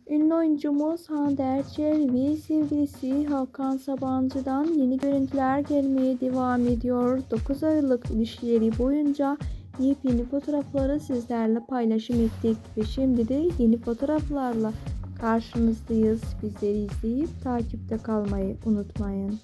Ünlü oyuncumuz Hande Erçel ve sevgilisi Hakan Sabancı'dan yeni görüntüler gelmeye devam ediyor. 9 aylık ilişkileri boyunca yepyeni fotoğrafları sizlerle paylaşım ettik ve şimdi de yeni fotoğraflarla karşınızdayız. Bizleri izleyip takipte kalmayı unutmayın.